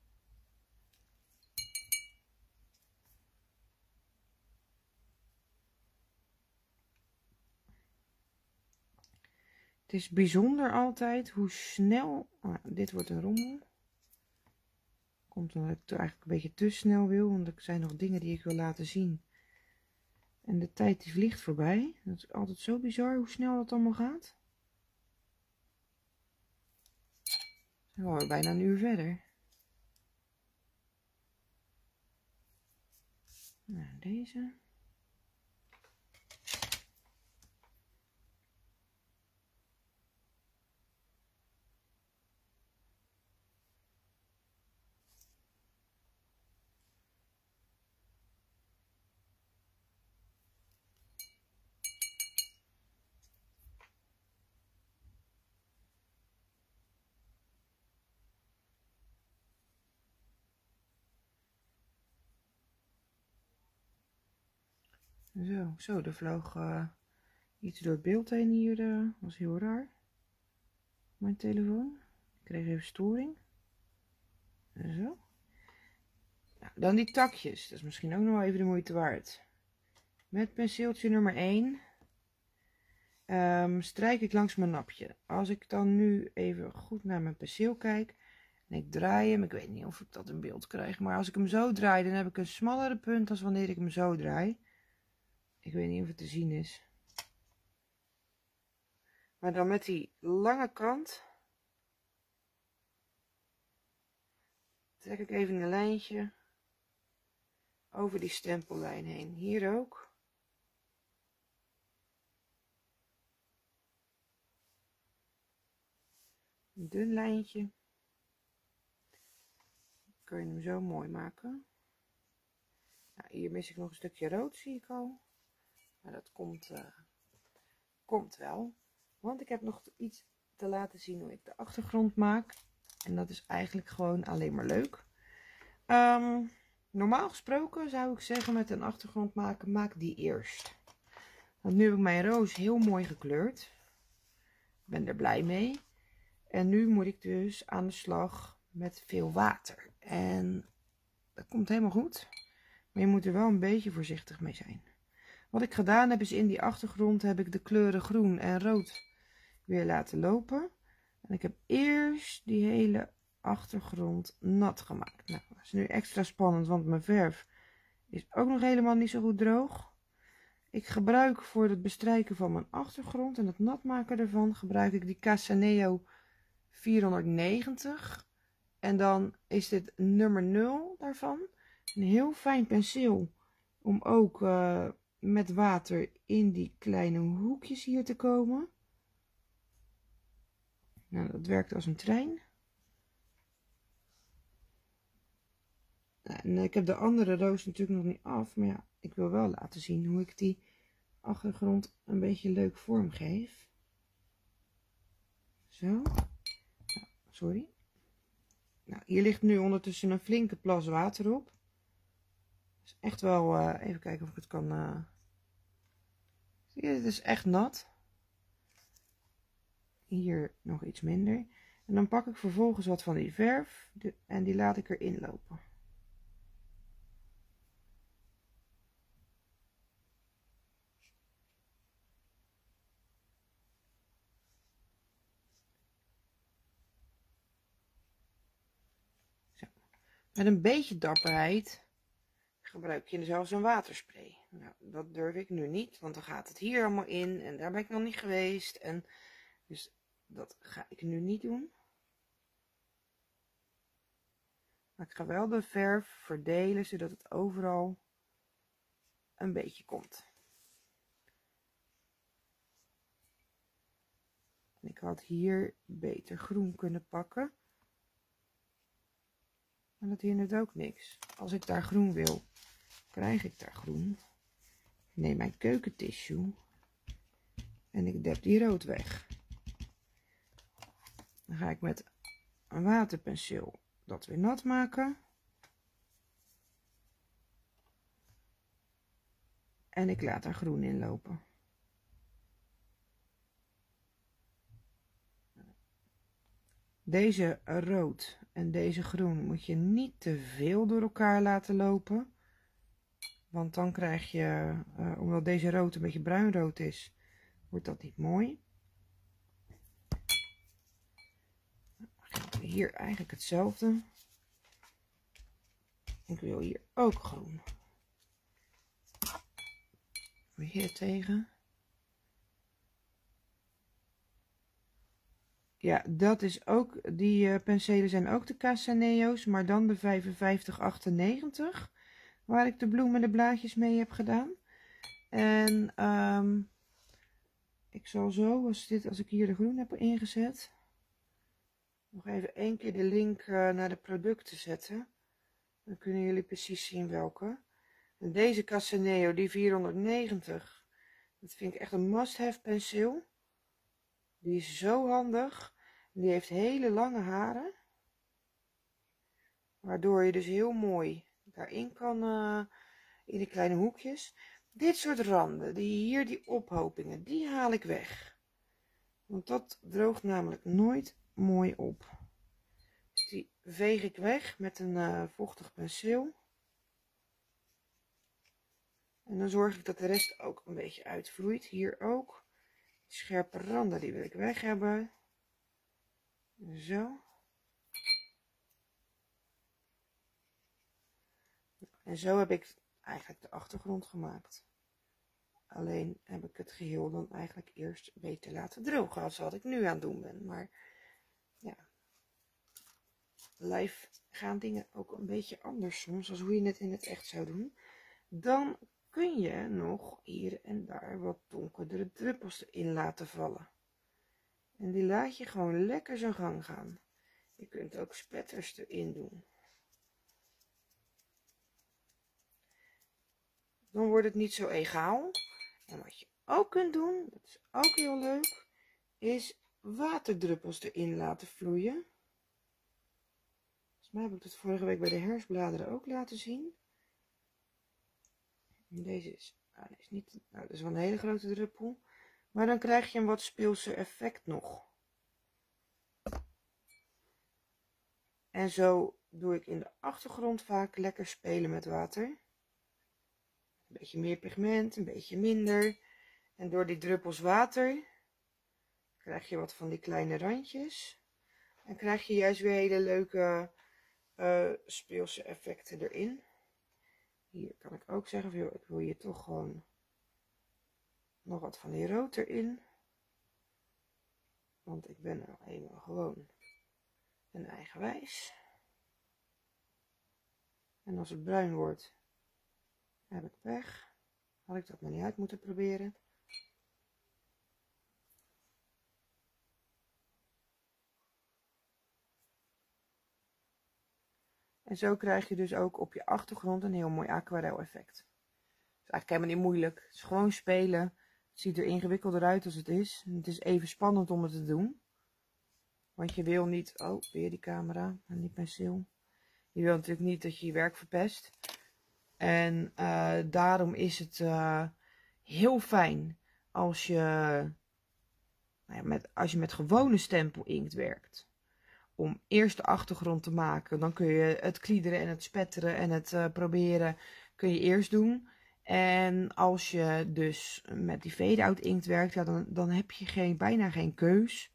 Het is bijzonder altijd hoe snel, dit wordt een rommel. Komt omdat ik het eigenlijk een beetje te snel wil, want er zijn nog dingen die ik wil laten zien. En de tijd die vliegt voorbij. Dat is altijd zo bizar hoe snel dat allemaal gaat. Dan zijn we bijna een uur verder. Nou, deze. Zo, er vloog iets door het beeld heen hier. Was heel raar. Mijn telefoon. Ik kreeg even storing. Zo. Nou, dan die takjes. Dat is misschien ook nog wel even de moeite waard. Met penseeltje nummer 1 strijk ik langs mijn napje. Als ik dan nu even goed naar mijn penseel kijk en ik draai hem, ik weet niet of ik dat in beeld krijg, maar als ik hem zo draai, dan heb ik een smallere punt dan wanneer ik hem zo draai. Ik weet niet of het te zien is. Maar dan met die lange kant trek ik even een lijntje over die stempellijn heen. Hier ook. Een dun lijntje. Dan kun je hem zo mooi maken. Nou, hier mis ik nog een stukje rood, zie ik al. Maar dat komt wel. Want ik heb nog iets te laten zien hoe ik de achtergrond maak. En dat is eigenlijk gewoon alleen maar leuk. Normaal gesproken zou ik zeggen met een achtergrond maken, maak die eerst. Want nu heb ik mijn roos heel mooi gekleurd. Ik ben er blij mee. En nu moet ik dus aan de slag met veel water. En dat komt helemaal goed. Maar je moet er wel een beetje voorzichtig mee zijn. Wat ik gedaan heb is in die achtergrond heb ik de kleuren groen en rood weer laten lopen. En ik heb eerst die hele achtergrond nat gemaakt. Nou, dat is nu extra spannend, want mijn verf is ook nog helemaal niet zo goed droog. Ik gebruik voor het bestrijken van mijn achtergrond en het nat maken ervan, gebruik ik die Casaneo 490. En dan is dit nummer 0 daarvan. Een heel fijn penseel om ook met water in die kleine hoekjes hier te komen. Nou, dat werkt als een trein. En ik heb de andere roos natuurlijk nog niet af, maar ja, ik wil wel laten zien hoe ik die achtergrond een beetje leuk vorm geef. Zo. Nou, sorry. Nou, hier ligt nu ondertussen een flinke plas water op. Dus echt wel, even kijken of ik het kan... Zie je, het is echt nat. Hier nog iets minder. En dan pak ik vervolgens wat van die verf en die laat ik erin lopen. Zo. Met een beetje dapperheid gebruik je zelfs een waterspray. Nou, dat durf ik nu niet, want dan gaat het hier allemaal in en daar ben ik nog niet geweest. En dus dat ga ik nu niet doen. Maar ik ga wel de verf verdelen, zodat het overal een beetje komt. En ik had hier beter groen kunnen pakken. Maar dat hindert ook niks. Als ik daar groen wil, krijg ik daar groen. Ik neem mijn keukentissue en ik dep die rood weg. Dan ga ik met een waterpenseel dat weer nat maken. En ik laat daar groen in lopen. Deze rood en deze groen moet je niet te veel door elkaar laten lopen. Want dan krijg je, omdat deze rood een beetje bruinrood is, wordt dat niet mooi. Hier eigenlijk hetzelfde. Ik wil hier ook groen. Weer tegen. Ja, dat is ook, die penselen zijn ook de Casaneo's, maar dan de 5598, waar ik de bloemen en de blaadjes mee heb gedaan. En ik zal zo, als ik hier de groen heb ingezet, nog even één keer de link naar de producten zetten. Dan kunnen jullie precies zien welke. En deze Casaneo, die 490, dat vind ik echt een must-have penseel. Die is zo handig. Die heeft hele lange haren. Waardoor je dus heel mooi daarin kan, in de kleine hoekjes. Dit soort randen, die ophopingen, die haal ik weg. Want dat droogt namelijk nooit mooi op. Dus die veeg ik weg met een vochtig penseel. En dan zorg ik dat de rest ook een beetje uitvloeit. Hier ook. Die scherpe randen, die wil ik weg hebben. Zo. En zo heb ik eigenlijk de achtergrond gemaakt. Alleen heb ik het geheel dan eigenlijk eerst beter laten drogen als wat ik nu aan het doen ben. Maar ja, live gaan dingen ook een beetje anders soms als hoe je het in het echt zou doen. Dan kun je nog hier en daar wat donkerdere druppels erin laten vallen. En die laat je gewoon lekker zijn gang gaan. Je kunt ook spetters erin doen. Dan wordt het niet zo egaal. En wat je ook kunt doen, dat is ook heel leuk, is waterdruppels erin laten vloeien. Volgens mij heb ik dat vorige week bij de herfstbladeren ook laten zien. Deze is, is niet, dat is wel een hele grote druppel. Maar dan krijg je een wat speelse effect nog. En zo doe ik in de achtergrond vaak lekker spelen met water. Een beetje meer pigment, een beetje minder. En door die druppels water krijg je wat van die kleine randjes. En krijg je juist weer hele leuke speelse effecten erin. Hier kan ik ook zeggen, joh, ik wil hier toch gewoon nog wat van die rood erin. Want ik ben nou eenmaal gewoon een eigenwijs. En als het bruin wordt, heb ik pech. Had ik dat maar niet uit moeten proberen. En zo krijg je dus ook op je achtergrond een heel mooi aquarel effect. Het is eigenlijk helemaal niet moeilijk. Het is gewoon spelen. Het ziet er ingewikkelder uit als het is. En het is even spannend om het te doen. Want je wil niet... Oh, weer die camera en die penseel. Je wil natuurlijk niet dat je je werk verpest. En daarom is het heel fijn als je, als je met gewone stempelinkt werkt. Om eerst de achtergrond te maken. Dan kun je het kliederen en het spetteren en het proberen kun je eerst doen. En als je dus met die fade-out inkt werkt, ja, dan heb je bijna geen keus.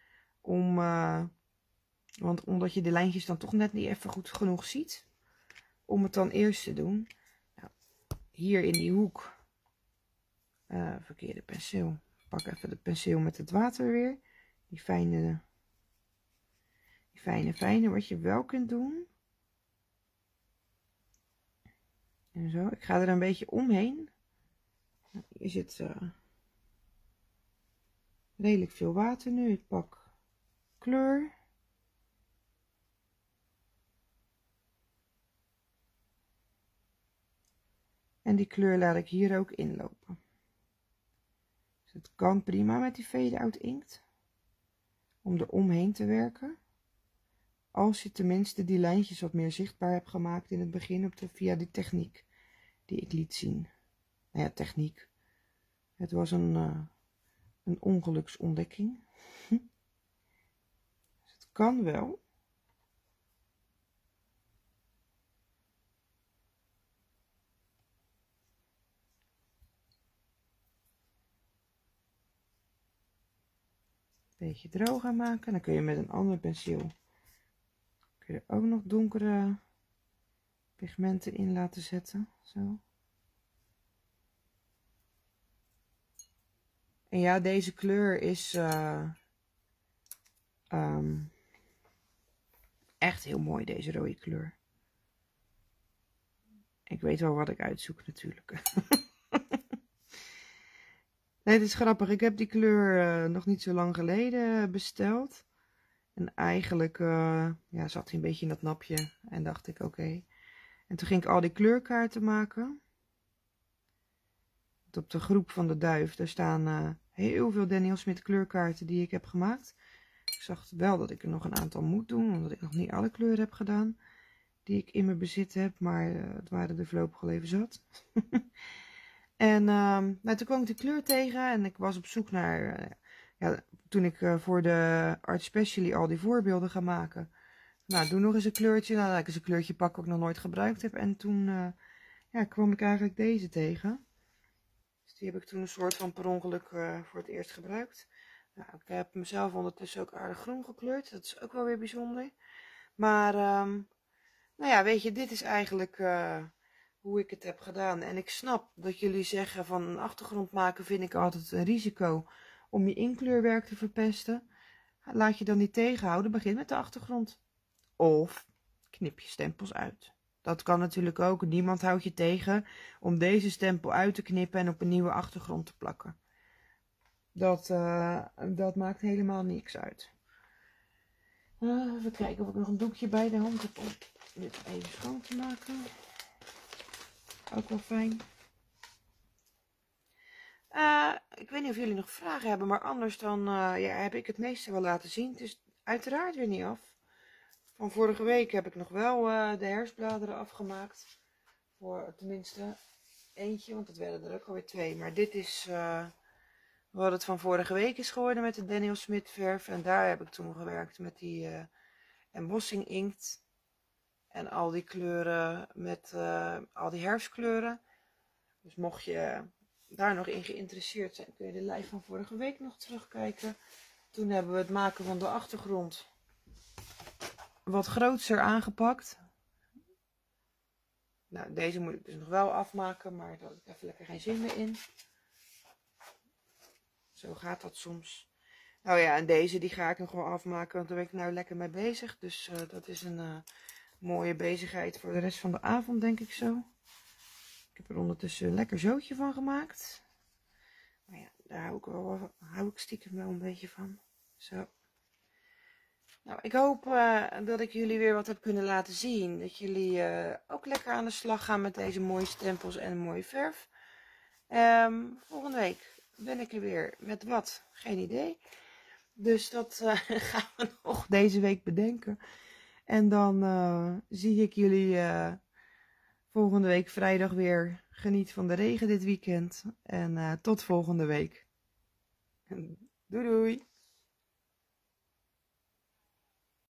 Want omdat je de lijntjes dan toch net niet even goed genoeg ziet. Om het dan eerst te doen. Nou, hier in die hoek. Verkeerde penseel. Pak even de penseel met het water weer. Die fijne, wat je wel kunt doen. En zo. Ik ga er een beetje omheen. Nou, hier zit redelijk veel water nu. Ik pak kleur. En die kleur laat ik hier ook inlopen. Dus het kan prima met die fade-out inkt. Om er omheen te werken. Als je tenminste die lijntjes wat meer zichtbaar hebt gemaakt in het begin via die techniek die ik liet zien. Nou ja, techniek. Het was een ongeluksontdekking. Dus het kan wel. Beetje droog aan maken. Dan kun je met een ander penseel kun je er ook nog donkere pigmenten in laten zetten. Zo. En ja, deze kleur is echt heel mooi, deze rode kleur. Ik weet wel wat ik uitzoek natuurlijk. Nee, het is grappig. Ik heb die kleur nog niet zo lang geleden besteld. En eigenlijk ja, zat hij een beetje in dat napje. En dacht ik, oké. En toen ging ik al die kleurkaarten maken. Op de groep van de duif, daar staan heel veel Daniel Smit kleurkaarten die ik heb gemaakt. Ik zag wel dat ik er nog een aantal moet doen, omdat ik nog niet alle kleuren heb gedaan die ik in mijn bezit heb. Maar het waren er voorlopig al even zat. En nou, toen kwam ik de kleur tegen en ik was op zoek naar, ja, toen ik voor de Art Specially al die voorbeelden ga maken. Nou, doe nog eens een kleurtje. Nou, laat ik eens een kleurtje pakken wat ik nog nooit gebruikt heb. En toen ja, kwam ik eigenlijk deze tegen. Dus die heb ik toen een soort van per ongeluk voor het eerst gebruikt. Nou, ik heb mezelf ondertussen ook aardig groen gekleurd. Dat is ook wel weer bijzonder. Maar, nou ja, weet je, dit is eigenlijk hoe ik het heb gedaan. En ik snap dat jullie zeggen van een achtergrond maken vind ik altijd een risico om je inkleurwerk te verpesten. Laat je dan niet tegenhouden, begin met de achtergrond. Of knip je stempels uit. Dat kan natuurlijk ook. Niemand houdt je tegen om deze stempel uit te knippen en op een nieuwe achtergrond te plakken. Dat maakt helemaal niks uit. Even kijken of ik nog een doekje bij de hand heb om dit even schoon te maken. Ook wel fijn. Ik weet niet of jullie nog vragen hebben, maar anders dan ja, heb ik het meeste wel laten zien. Het is uiteraard weer niet af. Van vorige week heb ik nog wel de herfstbladeren afgemaakt. Voor tenminste eentje, want het werden er ook alweer 2. Maar dit is wat het van vorige week is geworden met de Daniel Smit verf. En daar heb ik toen gewerkt met die embossing inkt. En al die kleuren met al die herfstkleuren. Dus mocht je daar nog in geïnteresseerd zijn, kun je de live van vorige week nog terugkijken. Toen hebben we het maken van de achtergrond wat grootser aangepakt. Nou, deze moet ik dus nog wel afmaken, maar daar heb ik even lekker geen zin meer in. Zo gaat dat soms. Nou ja, en deze die ga ik nog wel afmaken, want daar ben ik nou lekker mee bezig. Dus dat is een mooie bezigheid voor de rest van de avond, denk ik zo. Ik heb er ondertussen een lekker zootje van gemaakt. Maar ja, daar hou ik stiekem wel een beetje van. Zo. Nou, ik hoop dat ik jullie weer wat heb kunnen laten zien. Dat jullie ook lekker aan de slag gaan met deze mooie stempels en een mooie verf. Volgende week ben ik er weer met wat? Geen idee. Dus dat gaan we nog deze week bedenken. En dan zie ik jullie volgende week vrijdag weer. Geniet van de regen dit weekend. En tot volgende week. Doei doei.